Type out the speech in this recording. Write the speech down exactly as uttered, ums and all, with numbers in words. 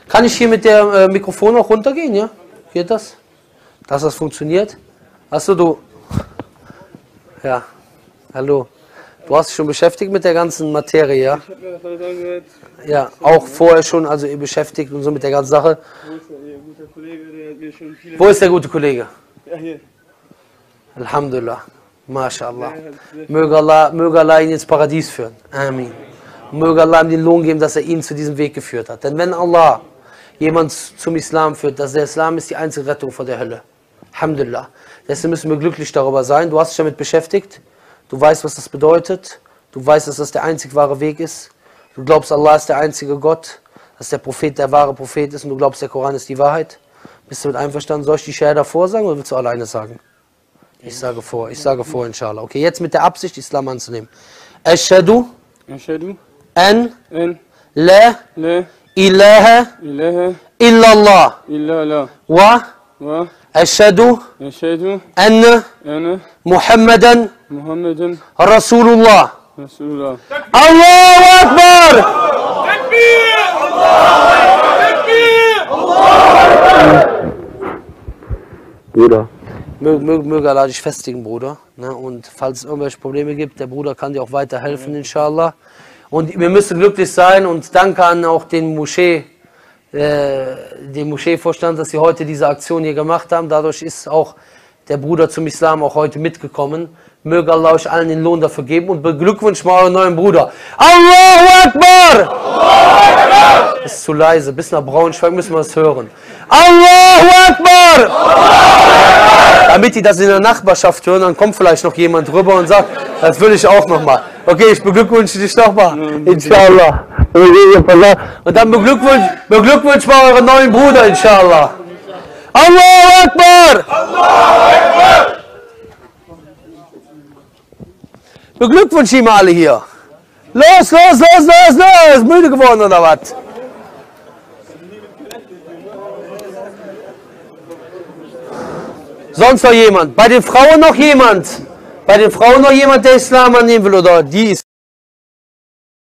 Kann ich hier mit der äh, Mikrofon auch runtergehen, ja? Geht das? Dass das funktioniert? Achso, du. Ja, hallo. Du hast dich schon beschäftigt mit der ganzen Materie, ja? Ich habe mir das alles angehört. Ja, auch vorher schon, also ihr beschäftigt und so mit der ganzen Sache. Wo ist der Ihr guter Kollege, der hat mir schon viele... Wo ist der gute Kollege? Ja, hier. Alhamdulillah. MashaAllah. Möge Allah, möge Allah ihn ins Paradies führen. Amin. Möge Allah ihm den Lohn geben, dass er ihn zu diesem Weg geführt hat. Denn wenn Allah jemand zum Islam führt, dass der Islam ist die einzige Rettung vor der Hölle. Alhamdulillah. Deswegen müssen wir glücklich darüber sein. Du hast dich damit beschäftigt. Du weißt, was das bedeutet. Du weißt, dass das der einzig wahre Weg ist. Du glaubst, Allah ist der einzige Gott. Dass der Prophet der wahre Prophet ist. Und du glaubst, der Koran ist die Wahrheit. Bist du mit einverstanden? Soll ich die Shahada vorsagen oder willst du alleine sagen? Ich sage vor. Ich sage vor, inshallah. Okay, jetzt mit der Absicht, Islam anzunehmen. Ashhadu Ashhadu an an la la ilaha ilaha illallah illallah wa wa ashhadu ashhadu anna anna Muhammadan Muhammadan Rasulullah. Rasulullah. Allahu Akbar! Takbir! Takbir! Bruder. Möge, möge, möge Allah dich festigen, Bruder. Ne? Und falls es irgendwelche Probleme gibt, der Bruder kann dir auch weiterhelfen, inshallah. Und wir müssen glücklich sein und danke an auch den Moschee, äh, den Moscheevorstand, dass sie heute diese Aktion hier gemacht haben. Dadurch ist auch der Bruder zum Islam auch heute mitgekommen. Möge Allah euch allen den Lohn dafür geben und beglückwünscht mal euren neuen Bruder. Allahu Akbar! Allahu Akbar! Das ist zu leise, bis nach Braunschweig müssen wir es hören. Allahu Akbar! Allahu Akbar! Damit die das in der Nachbarschaft hören, dann kommt vielleicht noch jemand rüber und sagt, das will ich auch nochmal. Okay, ich beglückwünsche dich nochmal. Inshallah. Und dann beglückwünscht beglückwünsch mal euren neuen Bruder, inshallah. Allahu Akbar! Allahu Akbar! Beglückwünscht ihn mal alle hier. Los, los, los, los, los! Müde geworden oder was? Sonst noch jemand? Bei den Frauen noch jemand? Bei den Frauen noch jemand, der Islam annehmen will oder die ist